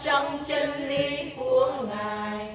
trong chân lý của Ngài.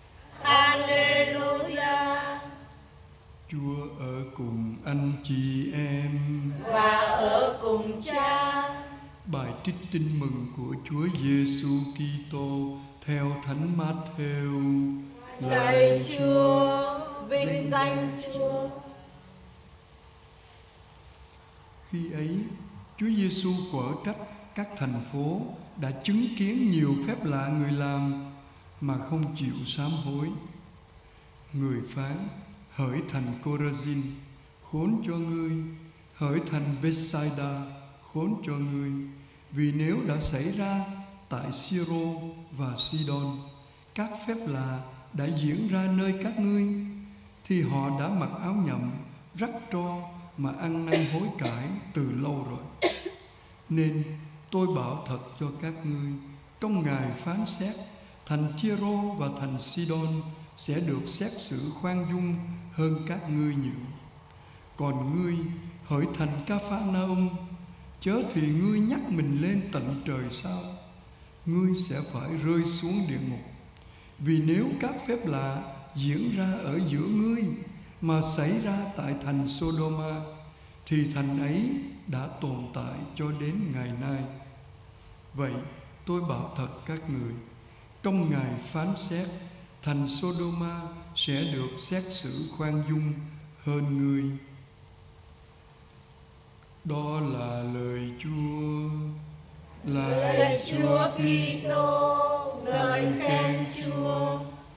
Alleluia. Chúa ở cùng anh chị em và ở cùng Cha. Bài trích tin mừng của Chúa Giêsu Kitô theo Thánh Mát-thêu. Lạy Chúa, vinh danh Chúa. Khi ấy, Chúa Giêsu quở trách các thành phố đã chứng kiến nhiều phép lạ người làm mà không chịu sám hối. Người phán: hỡi thành Cô-ra-din, khốn cho ngươi! Hỡi thành Bê-sai-đa, khốn cho ngươi! Vì nếu đã xảy ra tại Si-rô và Si-đôn, các phép lạ đã diễn ra nơi các ngươi, thì họ đã mặc áo nhậm, rắc tro mà ăn năn hối cải từ lâu rồi. Nên tôi bảo thật cho các ngươi, trong ngày phán xét, thành Thi-rô và thành Si-đôn sẽ được xét xử khoan dung hơn các ngươi nhiều. Còn ngươi, hỡi thành Ca-pha-na-um, chớ thì ngươi nhắc mình lên tận trời sao? Ngươi sẽ phải rơi xuống địa ngục. Vì nếu các phép lạ diễn ra ở giữa ngươi mà xảy ra tại thành Sô-đô-ma, thì thành ấy đã tồn tại cho đến ngày nay. Vậy tôi bảo thật các người, trong ngày phán xét, thành Sô-đô-ma sẽ được xét xử khoan dung hơn ngươi. Đó là lời Chúa. Lạy Chúa Kitô, ngợi khen Chúa.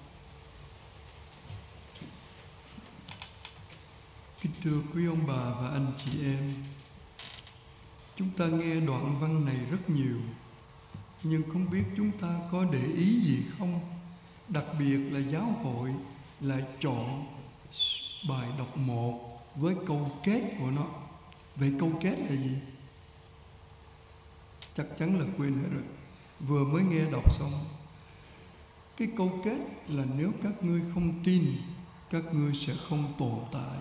Kính thưa quý ông bà và anh chị em, chúng ta nghe đoạn văn này rất nhiều, nhưng không biết chúng ta có để ý gì không? Đặc biệt là giáo hội lại chọn bài đọc 1 với câu kết của nó. Vậy câu kết là gì? Chắc chắn là quên hết rồi. Vừa mới nghe đọc xong. Cái câu kết là nếu các ngươi không tin, các ngươi sẽ không tồn tại.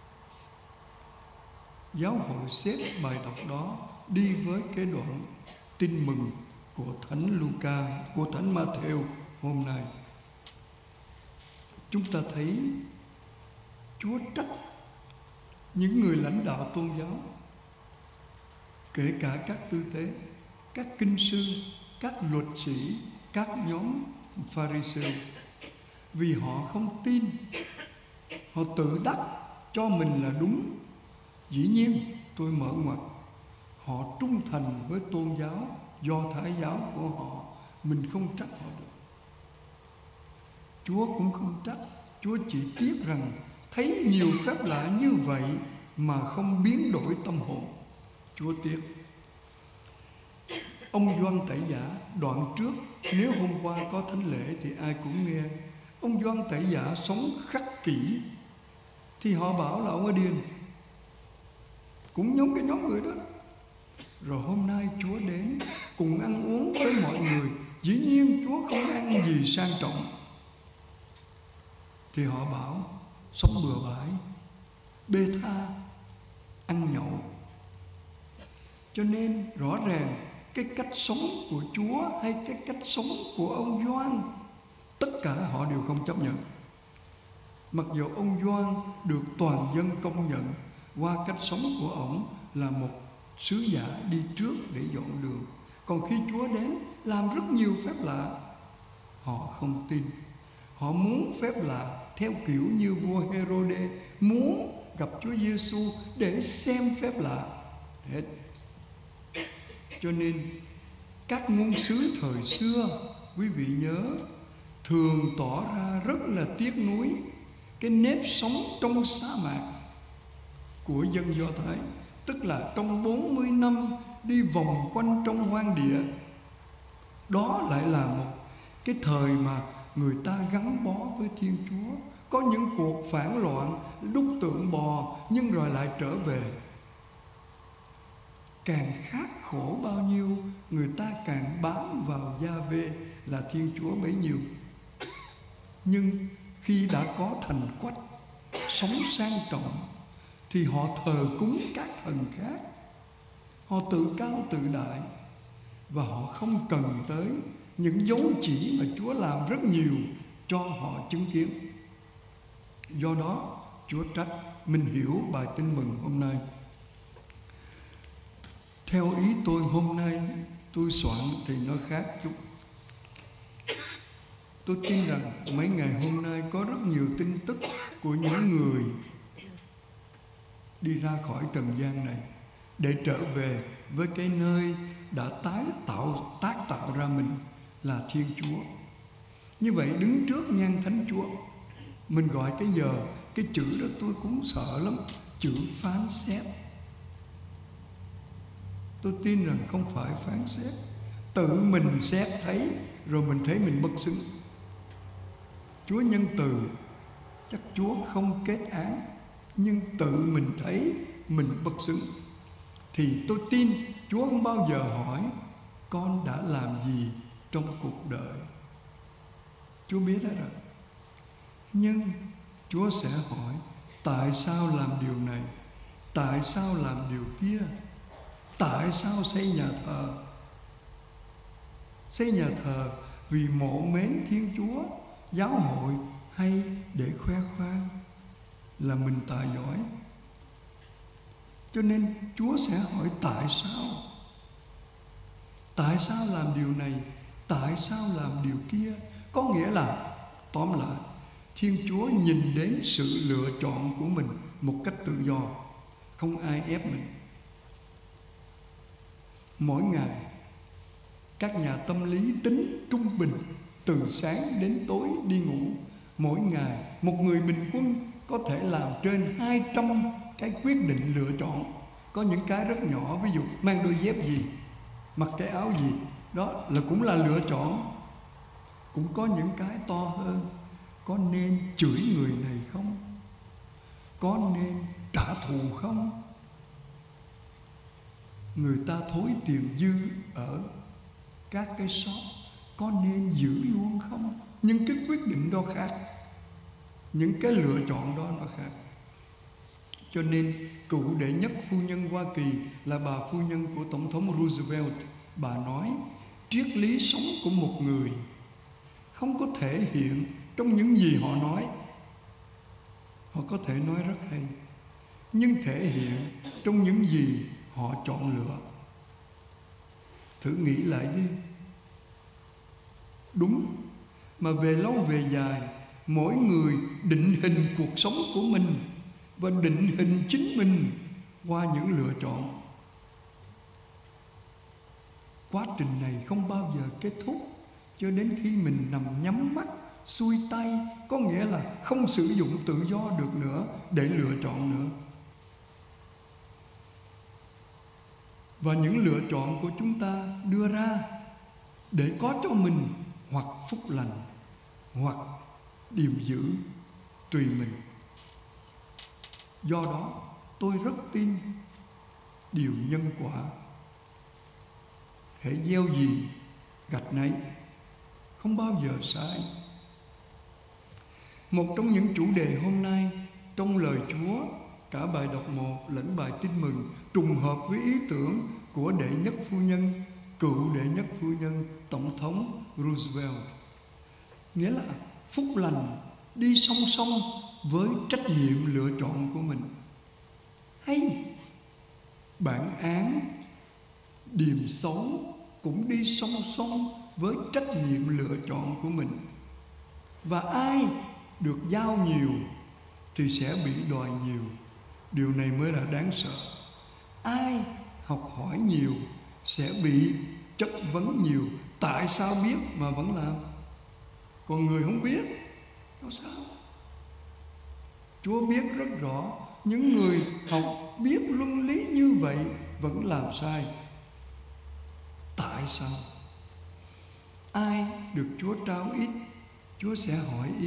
Giáo hội xếp bài đọc đó đi với cái đoạn tin mừng của Thánh Luca, của Thánh Ma-thêu hôm nay. Chúng ta thấy Chúa trách những người lãnh đạo tôn giáo, kể cả các tư tế, các kinh sư, các luật sĩ, các nhóm Pha-ri-sêu, vì họ không tin, họ tự đắc cho mình là đúng. Dĩ nhiên, tôi mở ngoặt, họ trung thành với tôn giáo Do Thái giáo của họ, mình không trách họ được. Chúa cũng không trách, Chúa chỉ tiếc rằng thấy nhiều phép lạ như vậy mà không biến đổi tâm hồn. Chúa tiếc. Ông Gioan Tẩy Giả đoạn trước, nếu hôm qua có thánh lễ thì ai cũng nghe. Ông Gioan Tẩy Giả sống khắc kỷ, thì họ bảo là ông ở điên. Cũng giống cái nhóm người đó. Rồi hôm nay Chúa đến cùng ăn uống với mọi người. Dĩ nhiên Chúa không ăn gì sang trọng, thì họ bảo sống bừa bãi, bê tha, ăn nhậu. Cho nên rõ ràng cái cách sống của Chúa hay cái cách sống của ông Gioan, tất cả họ đều không chấp nhận. Mặc dù ông Gioan được toàn dân công nhận qua cách sống của ổng là một sứ giả đi trước để dọn đường. Còn khi Chúa đến làm rất nhiều phép lạ, họ không tin. Họ muốn phép lạ theo kiểu như vua Hê-rô-đê muốn gặp Chúa Giêsu để xem phép lạ hết. Cho nên các ngôn sứ thời xưa, quý vị nhớ, thường tỏ ra rất là tiếc nuối cái nếp sống trong sa mạc của dân Do Thái. Tức là trong 40 năm đi vòng quanh trong hoang địa. Đó lại là một cái thời mà người ta gắn bó với Thiên Chúa. Có những cuộc phản loạn, đúc tượng bò, nhưng rồi lại trở về. Càng khát khổ bao nhiêu, người ta càng bám vào Gia-vê là Thiên Chúa bấy nhiêu. Nhưng khi đã có thành Quách, sống sang trọng, thì họ thờ cúng các thần khác. Họ tự cao tự đại, và họ không cần tới những dấu chỉ mà Chúa làm rất nhiều cho họ chứng kiến. Do đó Chúa trách. Mình hiểu bài tin mừng hôm nay. Theo ý tôi hôm nay tôi soạn thì nó khác chút. Tôi tin rằng mấy ngày hôm nay có rất nhiều tin tức của những người đi ra khỏi trần gian này để trở về với cái nơi đã tác tạo ra mình là Thiên Chúa. Như vậy đứng trước nhan Thánh Chúa, mình gọi cái chữ đó tôi cũng sợ lắm, chữ phán xét. Tôi tin rằng không phải phán xét, tự mình xét thấy rồi mình thấy mình bất xứng. Chúa nhân từ, chắc Chúa không kết án, nhưng tự mình thấy mình bất xứng. Thì tôi tin Chúa không bao giờ hỏi con đã làm gì trong cuộc đời. Chúa biết đó rồi. Nhưng Chúa sẽ hỏi tại sao làm điều này, tại sao làm điều kia, tại sao xây nhà thờ. Xây nhà thờ vì mộ mến Thiên Chúa, giáo hội, hay để khoe khoang là mình tài giỏi. Cho nên Chúa sẽ hỏi tại sao. Tại sao làm điều này, tại sao làm điều kia. Có nghĩa là tóm lại, Thiên Chúa nhìn đến sự lựa chọn của mình một cách tự do, không ai ép mình. Mỗi ngày các nhà tâm lý tính trung bình từ sáng đến tối đi ngủ. Mỗi ngày một người bình quân có thể làm trên 200 cái quyết định lựa chọn. Có những cái rất nhỏ, ví dụ mang đôi dép gì, mặc cái áo gì, đó cũng là lựa chọn. Cũng có những cái to hơn, có nên chửi người này không, có nên trả thù không, người ta thối tiền dư ở các cái shop, có nên giữ luôn không. Nhưng cái quyết định đó khác, những cái lựa chọn đó nó khác. Cho nên cựu đệ nhất phu nhân Hoa Kỳ là bà phu nhân của Tổng thống Roosevelt, bà nói triết lý sống của một người không có thể hiện trong những gì họ nói. Họ có thể nói rất hay, nhưng thể hiện trong những gì họ chọn lựa. Thử nghĩ lại đi. Đúng, mà về lâu về dài, mỗi người định hình cuộc sống của mình và định hình chính mình qua những lựa chọn. Quá trình này không bao giờ kết thúc cho đến khi mình nằm nhắm mắt, xuôi tay, có nghĩa là không sử dụng tự do được nữa để lựa chọn nữa. Và những lựa chọn của chúng ta đưa ra để có cho mình hoặc phúc lành, hoặc điềm giữ, tùy mình. Do đó tôi rất tin điều nhân quả. Hãy gieo gì gặt nấy, không bao giờ sai. Một trong những chủ đề hôm nay trong lời Chúa, cả bài đọc 1 lẫn bài tin mừng trùng hợp với ý tưởng của đệ nhất phu nhân, cựu đệ nhất phu nhân Tổng thống Roosevelt. Nghĩa là phúc lành đi song song với trách nhiệm lựa chọn của mình. Hay bản án điềm xấu cũng đi song song với trách nhiệm lựa chọn của mình. Và ai được giao nhiều thì sẽ bị đòi nhiều. Điều này mới là đáng sợ. Ai học hỏi nhiều sẽ bị chất vấn nhiều. Tại sao biết mà vẫn làm? Còn người không biết, nó sao? Chúa biết rất rõ, những người học biết luân lý như vậy vẫn làm sai. Tại sao? Ai được Chúa trao ít, Chúa sẽ hỏi ít.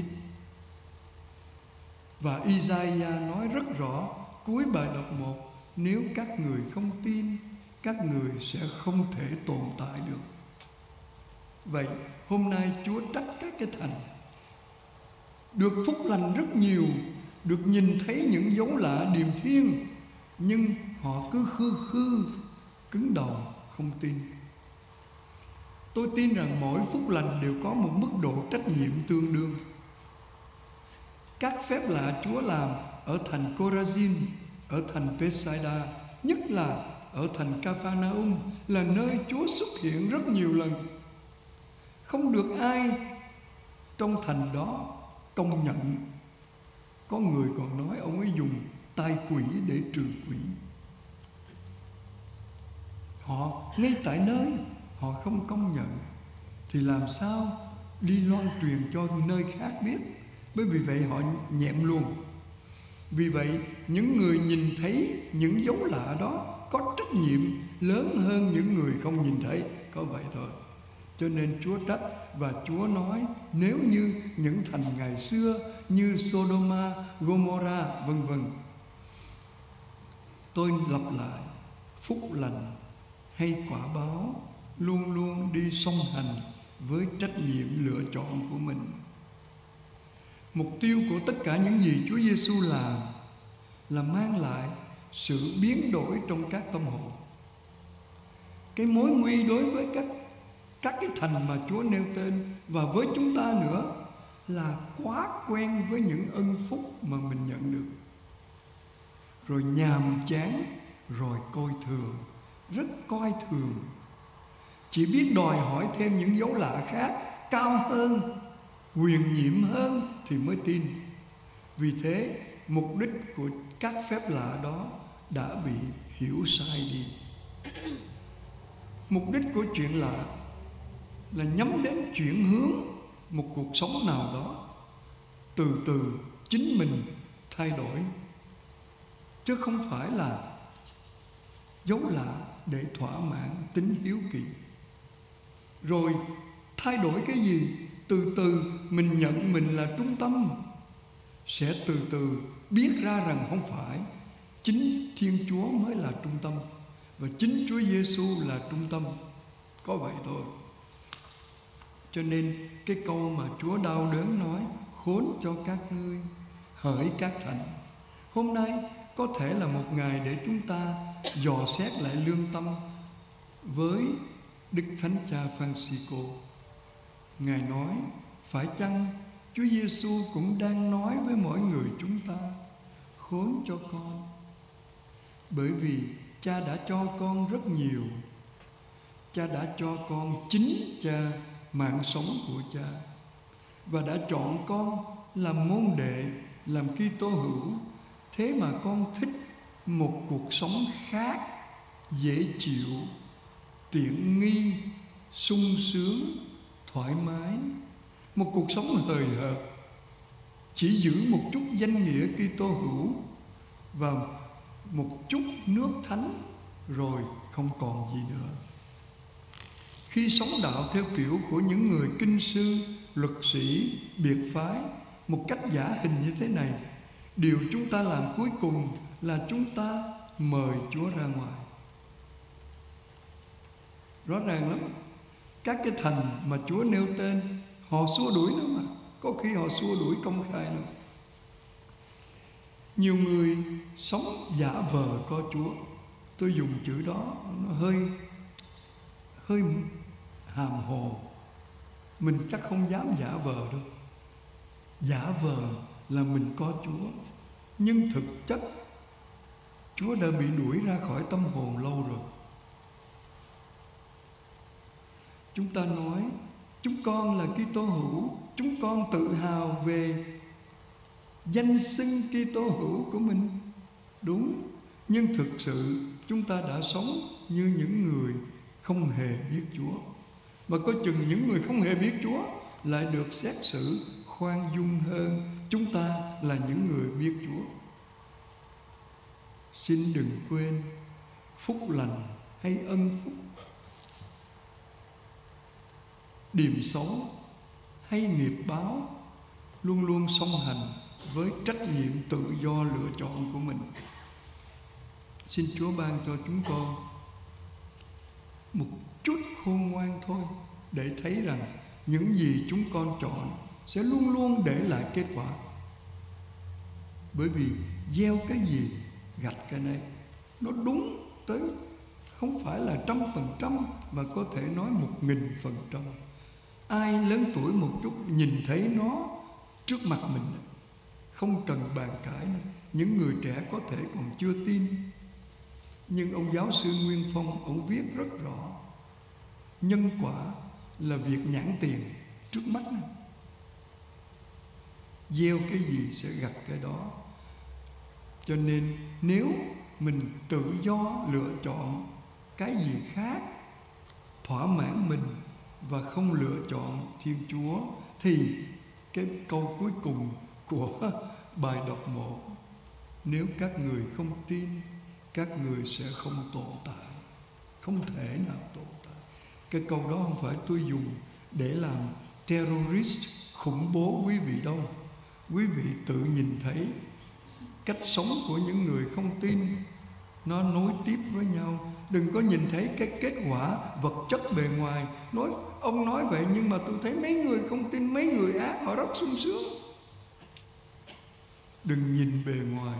Và Isaiah nói rất rõ cuối bài đọc 1, nếu các người không tin, các người sẽ không thể tồn tại được. Vậy hôm nay Chúa trách các cái thành được phúc lành rất nhiều, được nhìn thấy những dấu lạ điềm thiên, nhưng họ cứ khư khư, cứng đầu, không tin. Tôi tin rằng mỗi phúc lành đều có một mức độ trách nhiệm tương đương. Các phép lạ Chúa làm ở thành Chorazin, ở thành Bethsaida, nhất là ở thành Capharnaum, là nơi Chúa xuất hiện rất nhiều lần. Không được ai trong thành đó công nhận. Có người còn nói ông ấy dùng tai quỷ để trừ quỷ. Họ ngay tại nơi họ không công nhận thì làm sao đi loan truyền cho nơi khác biết. Bởi vì vậy họ nhẹm luôn. Vì vậy những người nhìn thấy những dấu lạ đó có trách nhiệm lớn hơn những người không nhìn thấy. Có vậy thôi. Cho nên Chúa trách và Chúa nói nếu như những thành ngày xưa như Sodoma, Gomorrah vân vân. Tôi lặp lại, phúc lành hay quả báo luôn luôn đi song hành với trách nhiệm lựa chọn của mình. Mục tiêu của tất cả những gì Chúa Giêsu làm là mang lại sự biến đổi trong các tâm hồn. Cái mối nguy đối với các cái thành mà Chúa nêu tên và với chúng ta nữa là quá quen với những ân phúc mà mình nhận được, rồi nhàm chán, rồi coi thường, rất coi thường, chỉ biết đòi hỏi thêm những dấu lạ khác cao hơn, huyền nhiệm hơn thì mới tin. Vì thế mục đích của các phép lạ đó đã bị hiểu sai đi. Mục đích của chuyện lạ là nhắm đến chuyển hướng một cuộc sống nào đó, từ từ chính mình thay đổi, chứ không phải là dấu lạ để thỏa mãn tính hiếu kỳ. Rồi thay đổi cái gì? Từ từ mình nhận mình là trung tâm, sẽ từ từ biết ra rằng không phải, chính Thiên Chúa mới là trung tâm và chính Chúa Giêsu là trung tâm. Có vậy thôi. Cho nên cái câu mà Chúa đau đớn nói, khốn cho các ngươi, hỡi các thành. Hôm nay có thể là một ngày để chúng ta dò xét lại lương tâm với Đức Thánh Cha Francisco. Ngài nói, phải chăng Chúa Giêsu cũng đang nói với mỗi người chúng ta, khốn cho con, bởi vì Cha đã cho con rất nhiều. Cha đã cho con chính Cha, mạng sống của Cha, và đã chọn con làm môn đệ, làm Kitô hữu. Thế mà con thích một cuộc sống khác, dễ chịu, tiện nghi, sung sướng, thoải mái, một cuộc sống hời hợt, chỉ giữ một chút danh nghĩa Kitô hữu và một chút nước thánh rồi không còn gì nữa. Khi sống đạo theo kiểu của những người kinh sư, luật sĩ, biệt phái, một cách giả hình như thế này, điều chúng ta làm cuối cùng là chúng ta mời Chúa ra ngoài. Rõ ràng lắm. Các cái thành mà Chúa nêu tên, họ xua đuổi nữa mà. Có khi họ xua đuổi công khai nữa. Nhiều người sống giả vờ có Chúa. Tôi dùng chữ đó nó hơi hàm hồ. Mình chắc không dám giả vờ đâu. Giả vờ là mình có Chúa, nhưng thực chất Chúa đã bị đuổi ra khỏi tâm hồn lâu rồi. Chúng ta nói chúng con là Kitô hữu, chúng con tự hào về danh xưng Kitô hữu của mình. Đúng, nhưng thực sự chúng ta đã sống như những người không hề biết Chúa. Và có chừng những người không hề biết Chúa lại được xét xử khoan dung hơn chúng ta là những người biết Chúa. Xin đừng quên, phúc lành hay ân phúc, điềm xấu hay nghiệp báo luôn luôn song hành với trách nhiệm tự do lựa chọn của mình. Xin Chúa ban cho chúng con một chút khôn ngoan thôi, để thấy rằng những gì chúng con chọn sẽ luôn luôn để lại kết quả. Bởi vì gieo cái gì gặt cái này, nó đúng tới không phải là 100%, mà có thể nói 1000%. Ai lớn tuổi một chút nhìn thấy nó trước mặt mình, không cần bàn cãi nữa. Những người trẻ có thể còn chưa tin, nhưng ông giáo sư Nguyên Phong, ông viết rất rõ, nhân quả là việc nhãn tiền trước mắt. Gieo cái gì sẽ gặt cái đó. Cho nên nếu mình tự do lựa chọn cái gì khác thỏa mãn mình và không lựa chọn Thiên Chúa, thì cái câu cuối cùng của bài đọc 1: nếu các người không tin, các người sẽ không tồn tại, không thể nào tồn tại. Cái câu đó không phải tôi dùng để làm terrorist, khủng bố quý vị đâu. Quý vị tự nhìn thấy cách sống của những người không tin, nó nối tiếp với nhau. Đừng có nhìn thấy cái kết quả vật chất bề ngoài. Ông nói vậy nhưng mà tôi thấy mấy người không tin, mấy người ác họ rất sung sướng. Đừng nhìn bề ngoài.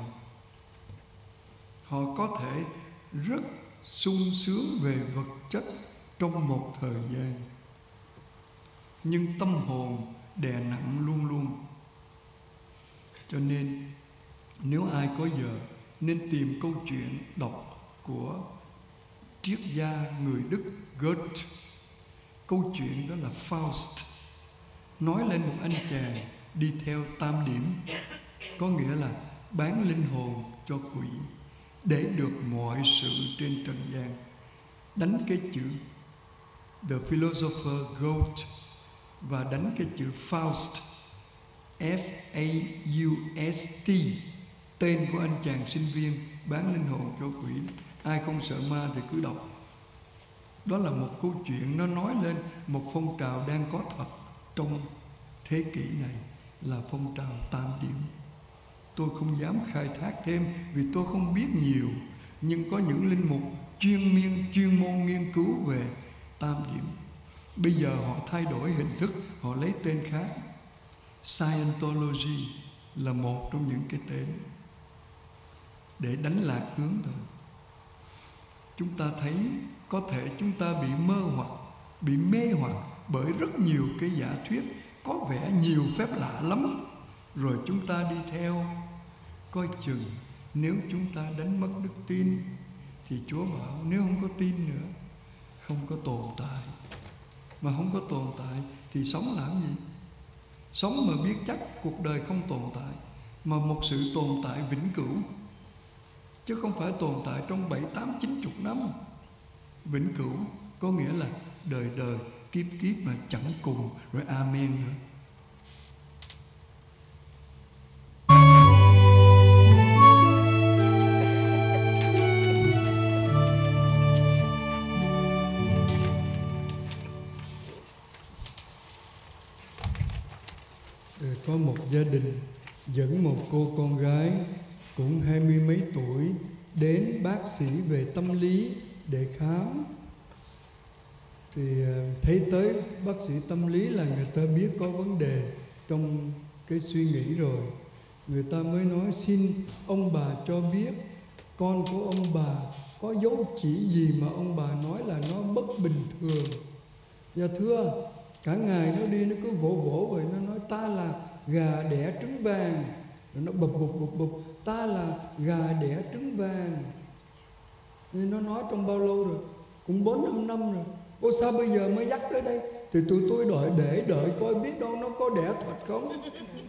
Họ có thể rất sung sướng về vật chất trong một thời gian, nhưng tâm hồn đè nặng luôn luôn. Cho nên nếu ai có giờ nên tìm câu chuyện đọc của triết gia người Đức Goethe. Câu chuyện đó là Faust, nói lên một anh chàng đi theo tam điểm, có nghĩa là bán linh hồn cho quỷ để được mọi sự trên trần gian. Đánh cái chữ The Philosopher Goethe và đánh cái chữ Faust, F-A-U-S-T, tên của anh chàng sinh viên bán linh hồn cho quỷ. Ai không sợ ma thì cứ đọc. Đó là một câu chuyện, nó nói lên một phong trào đang có thật trong thế kỷ này, là phong trào tam điểm. Tôi không dám khai thác thêm vì tôi không biết nhiều, nhưng có những linh mục chuyên môn nghiên cứu về tam điểm. Bây giờ họ thay đổi hình thức, họ lấy tên khác. Scientology là một trong những cái tên để đánh lạc hướng thôi. Chúng ta thấy có thể chúng ta bị bị mê hoặc bởi rất nhiều cái giả thuyết có vẻ nhiều phép lạ lắm, rồi chúng ta đi theo. Coi chừng nếu chúng ta đánh mất đức tin thì Chúa bảo nếu không có tin nữa, không có tồn tại. Mà không có tồn tại thì sống làm gì? Sống mà biết chắc cuộc đời không tồn tại, mà một sự tồn tại vĩnh cửu, chứ không phải tồn tại trong 7, 8, 90 năm. Vĩnh cửu có nghĩa là đời đời kiếp kiếp mà chẳng cùng, rồi amen nữa. Có một gia đình dẫn một cô con gái cũng 20 mấy tuổi đến bác sĩ về tâm lý để khám. Thì thấy tới bác sĩ tâm lý là người ta biết có vấn đề trong cái suy nghĩ rồi. Người ta mới nói xin ông bà cho biết con của ông bà có dấu chỉ gì mà ông bà nói là nó bất bình thường. Dạ thưa, cả ngày nó đi nó cứ vỗ vậy, nó nói ta là gà đẻ trứng vàng, rồi nó bụp, ta là gà đẻ trứng vàng. Nên nó nói trong bao lâu rồi? Cũng 4-5 năm rồi. Ô sao bây giờ mới dắt tới đây? Thì tụi tôi đợi coi biết đâu nó có đẻ thật không.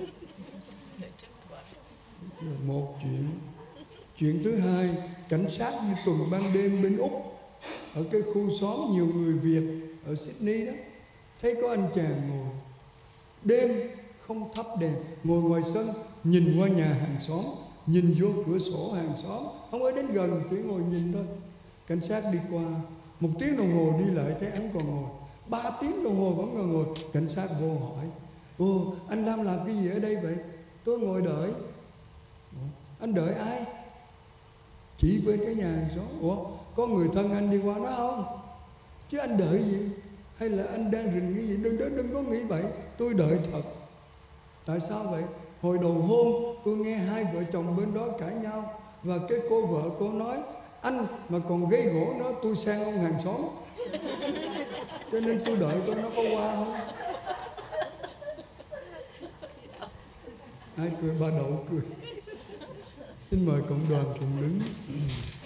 Một chuyện. Chuyện thứ hai, cảnh sát đi tuần ban đêm bên Úc, ở cái khu xóm nhiều người Việt ở Sydney đó, thấy có anh chàng ngồi đêm không thắp đèn, ngồi ngoài sân nhìn qua nhà hàng xóm, nhìn vô cửa sổ hàng xóm, không có đến gần, chỉ ngồi nhìn thôi. Cảnh sát đi qua 1 tiếng đồng hồ đi lại thấy anh còn ngồi, 3 tiếng đồng hồ vẫn còn ngồi. Cảnh sát vô hỏi: ồ, anh đang làm cái gì ở đây vậy? Tôi ngồi đợi. Anh đợi ai? Chỉ bên cái nhà hàng xóm. Ủa, có người thân anh đi qua đó không? Chứ anh đợi gì? Hay là anh đang rình cái gì? Đừng có nghĩ vậy. Tôi đợi thật. Tại sao vậy? Hồi đầu hôm tôi nghe hai vợ chồng bên đó cãi nhau, và cái cô vợ cô nói anh mà còn gây gỗ nó, tôi sang ông hàng xóm, cho nên tôi đợi coi nó có qua không. Ai cười? Bà Đậu cười. Xin mời cộng đoàn cùng đứng.